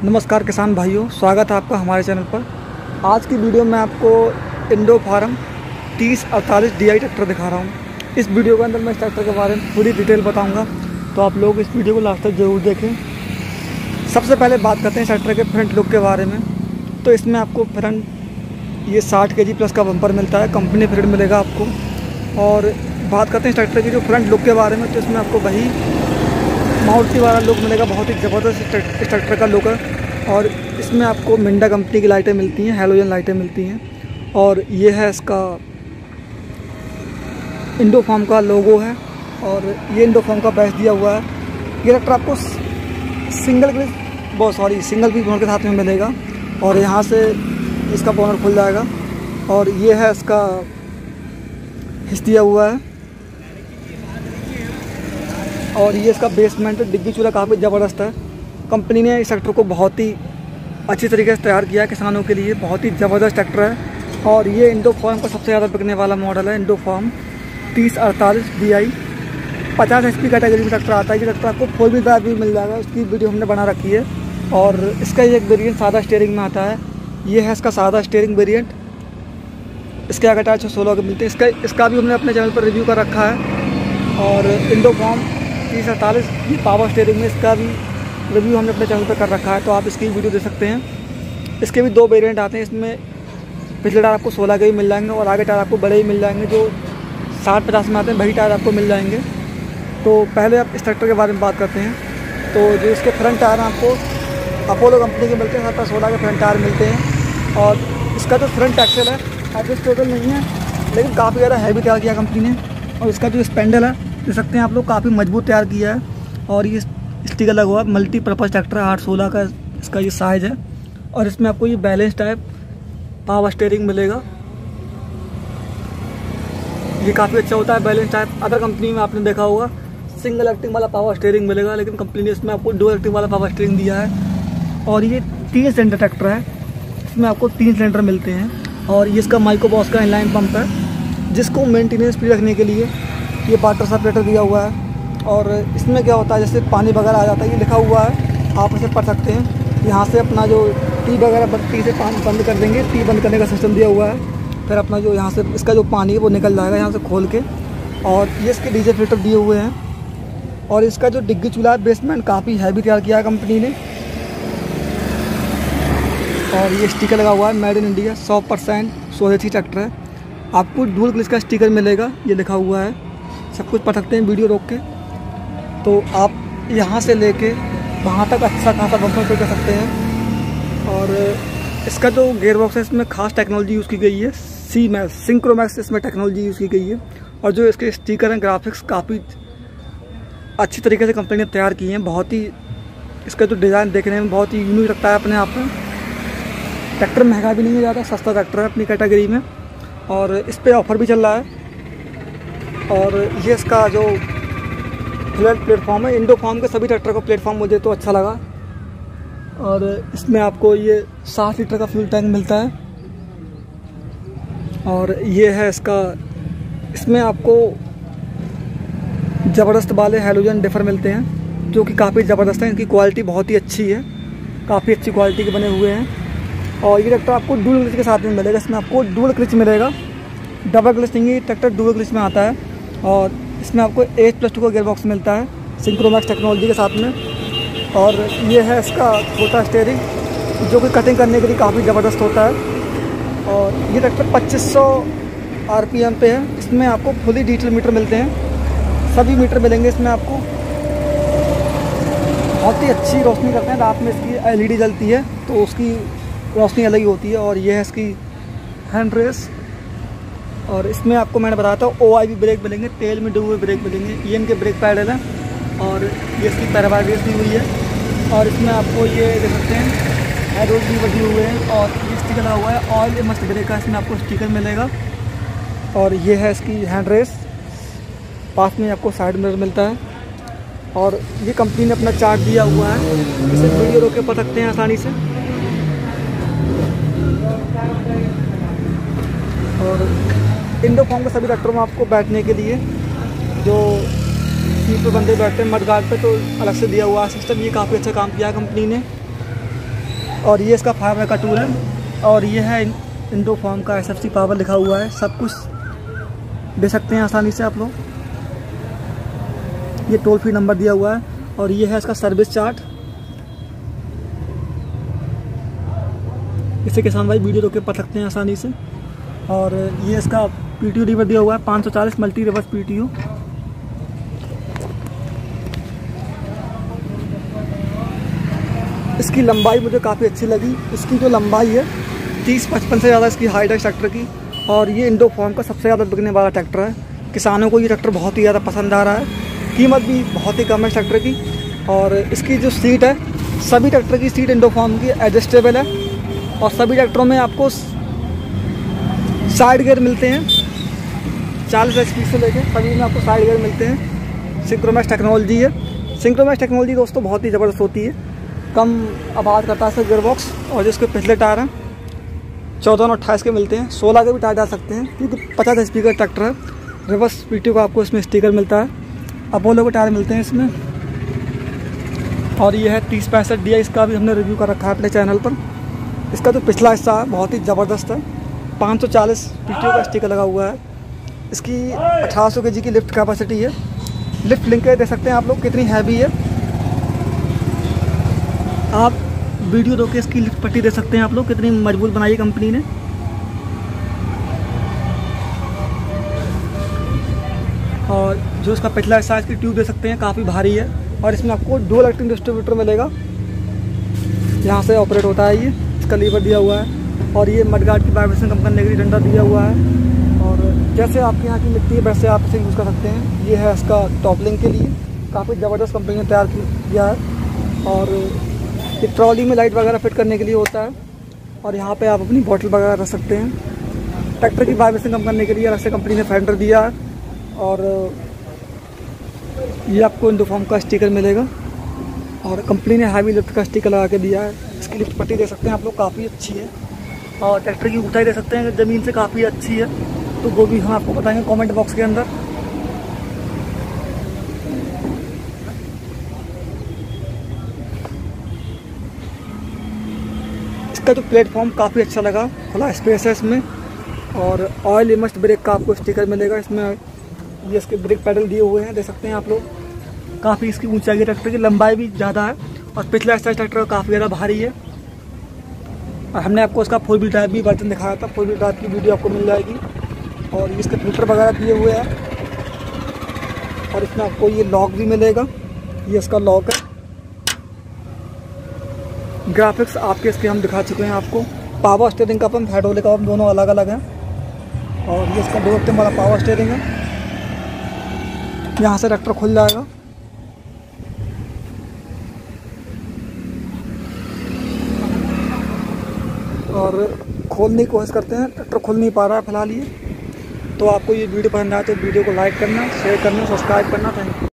नमस्कार किसान भाइयों, स्वागत है आपका हमारे चैनल पर। आज की वीडियो में आपको इंडो फार्म 3048 DI ट्रैक्टर दिखा रहा हूँ। इस वीडियो के अंदर मैं इस ट्रैक्टर के बारे में पूरी डिटेल बताऊँगा, तो आप लोग इस वीडियो को लास्ट तक ज़रूर देखें। सबसे पहले बात करते हैं इस ट्रैक्टर के फ्रंट लुक के बारे में। तो इसमें आपको फ्रंट ये 60 kg प्लस का बम्पर मिलता है, कंपनी फिटेड मिलेगा आपको। और बात करते हैं इस ट्रैक्टर की जो फ्रंट लुक के बारे में, तो इसमें आपको वही मारुति वाला लुक मिलेगा। बहुत ही ज़बरदस्त इस ट्रैक्टर का लुक है। और इसमें आपको मिंडा कंपनी की लाइटें मिलती हैं, हैलोजन लाइटें मिलती हैं। और ये है इसका इंडो फार्म का लोगो है, और ये इंडो फार्म का बैच दिया हुआ है। ये ट्रैक्टर आपको सिंगल पीस बोनर के साथ में मिलेगा, और यहाँ से इसका बोनर खुल जाएगा। और ये है इसका हिस्सा दिया हुआ है, और ये इसका बेसमेंट डिग्गी चूल्हा काफ़ी ज़बरदस्त है। कंपनी ने इस ट्रैक्टर को बहुत ही अच्छी तरीके से तैयार किया है किसानों के लिए। बहुत ही ज़बरदस्त ट्रैक्टर है, और ये इंडो फार्म का सबसे ज़्यादा बिकने वाला मॉडल है। Indo Farm 3048 DI 50 HP category में ट्रैक्टर आता है। ये ट्रैक्टर आपको 4 व्हील भी मिल जाएगा, उसकी वीडियो हमने बना रखी है। और इसका एक वेरिएंट सादा स्टीयरिंग में आता है। ये है इसका सादा स्टीयरिंग वेरिएंट। इसके आगे टायर 16 के मिलते हैं। इसका भी हमने अपने चैनल पर रिव्यू कर रखा है। और इंडो फार्म 3048 ये पावर स्टीयरिंग में, इसका भी रिव्यू हमने अपने चैनल पर कर रखा है, तो आप इसकी वीडियो देख सकते हैं। इसके भी 2 वेरिएंट आते हैं। इसमें पिछले टायर आपको 16 के भी मिल जाएंगे, और आगे टायर आपको बड़े ही मिल जाएंगे। जो 60-50 में आते हैं वही टायर आपको मिल जाएंगे। तो पहले आप इस ट्रैक्टर के बारे में बात करते हैं। तो जो इसके फ्रंट टायर हैं आपको अपोलो कंपनी के मिलते हैं, 16 के फ्रंट टायर मिलते हैं। और इसका जो फ्रंट एक्सेल है एडजस्टेबल नहीं है, लेकिन काफ़ी ज़्यादा हैवी तैयार किया कंपनी ने। और इसका जो स्पेंडल है देख सकते हैं आप लोग, काफ़ी मजबूत तैयार किया है। और ये स्टिकर लगा हुआ है। मल्टीपर्पज़ ट्रैक्टर है, 816 का इसका ये साइज़ है। और इसमें आपको ये बैलेंस टाइप पावर स्टीयरिंग मिलेगा। ये काफ़ी अच्छा होता है बैलेंस टाइप। अदर कंपनी में आपने देखा होगा सिंगल एक्टिंग वाला पावर स्टीयरिंग मिलेगा, लेकिन कंपनी ने इसमें आपको 2 एक्टिंग वाला पावर स्टीयरिंग दिया है। और ये 3 सिलेंडर ट्रैक्टर है, इसमें आपको 3 सिलेंडर मिलते हैं। और ये इसका माइक्रो बॉस का इनलाइन पंप है, जिसको मेंटेनेंस फ्री रखने के लिए ये वाटर सेपरेटर दिया हुआ है। और इसमें क्या होता है, जैसे पानी वगैरह आ जाता है, ये लिखा हुआ है, आप इसे पढ़ सकते हैं। यहाँ से अपना जो टी वगैरह टी से पानी बंद कर देंगे, टी बंद करने का सिस्टम दिया हुआ है। फिर अपना जो यहाँ से इसका जो पानी है वो निकल जाएगा यहाँ से खोल के। और ये इसके डीजल फिल्टर दिए हुए हैं। और इसका जो डिग्गी चूल्हा है बेसमेंट काफ़ी हैवी तैयार किया है कंपनी ने। और ये स्टिकर लगा हुआ है मेड इन इंडिया, 100% स्वदेशी ट्रैक्टर है। आपको डुअल क्लिच का स्टिकर मिलेगा, ये लिखा हुआ है। सब कुछ पढ़ सकते हैं वीडियो रोक के। तो आप यहाँ से लेके वहाँ तक अच्छा खासा बम्पर फिट कर सकते हैं। और इसका जो गेयर बॉक्स है इसमें खास टेक्नोलॉजी यूज़ की गई है, सिंक्रोमैक्स इसमें टेक्नोलॉजी यूज़ की गई है। और जो इसके स्टिकर हैं, ग्राफिक्स काफ़ी अच्छी तरीके से कंपनी ने तैयार किए हैं। बहुत ही इसका जो डिज़ाइन देखने में बहुत ही यूनिक लगता है अपने आप में। ट्रैक्टर महंगा भी नहीं है ज़्यादा, सस्ता ट्रैक्टर है अपनी कैटेगरी में। और इस पर ऑफ़र भी चल रहा है। और ये इसका जो फ्लैट प्लेटफॉर्म है, इंडो फार्म के सभी ट्रैक्टर का प्लेटफॉर्म मुझे तो अच्छा लगा। और इसमें आपको ये 60 लीटर का फ्यूल टैंक मिलता है। और ये है इसमें आपको ज़बरदस्त वाले हैलोजन डिफर मिलते हैं, जो कि काफ़ी ज़बरदस्त हैं। इनकी क्वालिटी बहुत ही अच्छी है, काफ़ी अच्छी क्वालिटी के बने हुए हैं। और ये ट्रैक्टर आपको डुअल क्लिच के साथ में मिलेगा। इसमें आपको डुअल क्लिच मिलेगा, डबल क्लिच नहीं, ये ट्रैक्टर डुअल क्लिच में आता है। और इसमें आपको H+2 का गियर बॉक्स मिलता है सिंक्रोमैक्स टेक्नोलॉजी के साथ में। और ये है इसका छोटा स्टीयरिंग, जो कि कटिंग करने के लिए काफ़ी ज़बरदस्त होता है। और ये ट्रैक्टर 2500 RPM पे है। इसमें आपको फुली डिजिटल मीटर मिलते हैं, सभी मीटर मिलेंगे इसमें आपको। बहुत ही अच्छी रोशनी करते हैं, रात में इसकी LED जलती है तो उसकी रोशनी अलग ही होती है। और ये है इसकी हैंड रेस। और इसमें आपको मैंने बताया था OIB ब्रेक मिलेंगे, तेल में डूबे हुए ब्रेक मिलेंगे। ये इनके ब्रेक पैडल हैं। और ये इसकी पैराबाइट दी हुई है। और इसमें आपको ये देख सकते हैं हेडरोड भी बने हुए हैं। और ये स्टिकर लगा हुआ है ऑयल मस्ट ब्रेक का, इसमें आपको स्टिकर मिलेगा। और ये है इसकी हैंड रेस, पास में आपको साइड मिरर मिलता है। और ये कंपनी ने अपना चार्ट दिया हुआ है, इसे वीडियो रोक के पढ़ सकते हैं आसानी से। और इंडो फार्म के सभी ट्रैक्टरों में आपको बैठने के लिए जो सीट पे बंदे बैठते हैं मडगार्ड पे, तो अलग से दिया हुआ है सिस्टम। ये काफ़ी अच्छा काम किया है कंपनी ने। और ये इसका फाइबर का टूल है। और ये है इंडोफॉर्म का SFC पावर लिखा हुआ है, सब कुछ दे सकते हैं आसानी से आप लोग। ये टोल फ्री नंबर दिया हुआ है। और ये है इसका सर्विस चार्ट। इससे किसान भाई वीडियो रोक के पढ़ सकते हैं आसानी से। और ये इसका PTO लीवर दिया हुआ है 540 मल्टी रिवर्स PTO। इसकी लंबाई मुझे काफ़ी अच्छी लगी। इसकी जो लंबाई है 30-55 से ज़्यादा इसकी हाइट है ट्रैक्टर की। और ये इंडोफॉर्म का सबसे ज़्यादा बिकने वाला ट्रैक्टर है। किसानों को ये ट्रैक्टर बहुत ही ज़्यादा पसंद आ रहा है। कीमत भी बहुत ही कम है ट्रैक्टर की। और इसकी जो सीट है, सभी ट्रैक्टर की सीट इंडोफॉर्म की एडजस्टेबल है। और सभी ट्रैक्टरों में आपको साइड गियर मिलते हैं, 40 HP से लेकर सभी में आपको साइड गियर मिलते हैं। सिंक्रोमैक्स टेक्नोलॉजी है। सिंक्रोमैक्स टेक्नोलॉजी दोस्तों बहुत ही ज़बरदस्त होती है, कम आवाज़ करता है गियर बॉक्स। और जिसके पिछले टायर हैं 14 और 28 के मिलते हैं, 16 के भी टायर डाल सकते हैं क्योंकि 50 HP का ट्रैक्टर है। रिवर्स PTO का आपको इसमें स्टिकर मिलता है। अपोलो के टायर मिलते हैं इसमें। और ये है 3065 DI, इसका भी हमने रिव्यू कर रखा है अपने चैनल पर। इसका जो पिछला हिस्सा है बहुत ही ज़बरदस्त है। 540 PTO का स्टिकर लगा हुआ है। इसकी 1800 kg की लिफ्ट कैपेसिटी है। लिफ्ट लिंक दे सकते हैं आप लोग कितनी हैवी है। आप वीडियो रोक के इसकी लिफ्ट पट्टी दे सकते हैं आप लोग कितनी मजबूत बनाई है कंपनी ने। और जो इसका पिछला हिस्सा इसकी ट्यूब दे सकते हैं काफ़ी भारी है। और इसमें आपको डुअल एक्टिंग डिस्ट्रीब्यूटर मिलेगा, यहाँ से ऑपरेट होता है। ये इसका लीवर दिया हुआ है। और ये मडगार्ड की वाइब्रेशन कम करने के लिए डंडा दिया हुआ है। और जैसे आपके यहाँ की मिट्टी है वैसे आप इसे यूज़ कर सकते हैं। ये है इसका टॉपलिंग के लिए, काफ़ी ज़बरदस्त कंपनी ने तैयार किया है। और ये ट्रॉली में लाइट वगैरह फिट करने के लिए होता है। और यहाँ पे आप अपनी बॉटल वगैरह रख सकते हैं। ट्रैक्टर की वाइब्रेशन कम करने के लिए अलग से कंपनी ने फेंडर दिया है। और ये आपको इंडोफॉर्म का स्टिकर मिलेगा। और कंपनी ने हैवी लिफ्ट का स्टिकर लगा के दिया है। इसकी लिफ्ट पट्टी दे सकते हैं आप लोग, काफ़ी अच्छी है। और ट्रैक्टर की ऊंचाई दे सकते हैं ज़मीन से काफ़ी अच्छी है, तो वो भी हम आपको बताएंगे कमेंट बॉक्स के अंदर। इसका जो प्लेटफॉर्म काफ़ी अच्छा लगा, खुला स्पेस है इसमें। और ऑयल इमस्ट ब्रेक का आपको स्टिकर मिलेगा इसमें। ये इसके ब्रेक पैडल दिए हुए हैं, दे सकते हैं आप लोग। काफ़ी इसकी ऊंचाई है, ट्रैक्टर की लंबाई भी ज़्यादा है। और पिछला हिस्सा ट्रैक्टर काफ़ी ज़्यादा भारी है। और हमने आपको इसका 4 व्हील ड्राइव भी वर्जन दिखाया था, 4 व्हील ड्राइव की वीडियो आपको मिल जाएगी। और इसके फिल्टर वगैरह दिए हुए हैं। और इसमें आपको ये लॉक भी मिलेगा, ये इसका लॉक है। ग्राफिक्स आपके इसके हम दिखा चुके हैं आपको। पावर स्टीयरिंग का पंप, हाइड्रोलिक का पंप दोनों अलग अलग हैं। और ये इसका 2 एक्टिव वाला पावर स्टीयरिंग है। यहाँ से ट्रैक्टर खुल जाएगा। और खोलने की कोशिश करते हैं, ट्रैक्टर खुल नहीं पा रहा है फिलहाल ये। तो आपको ये वीडियो पसंद आए तो वीडियो को लाइक करना, शेयर करना, सब्सक्राइब करना। Thank you.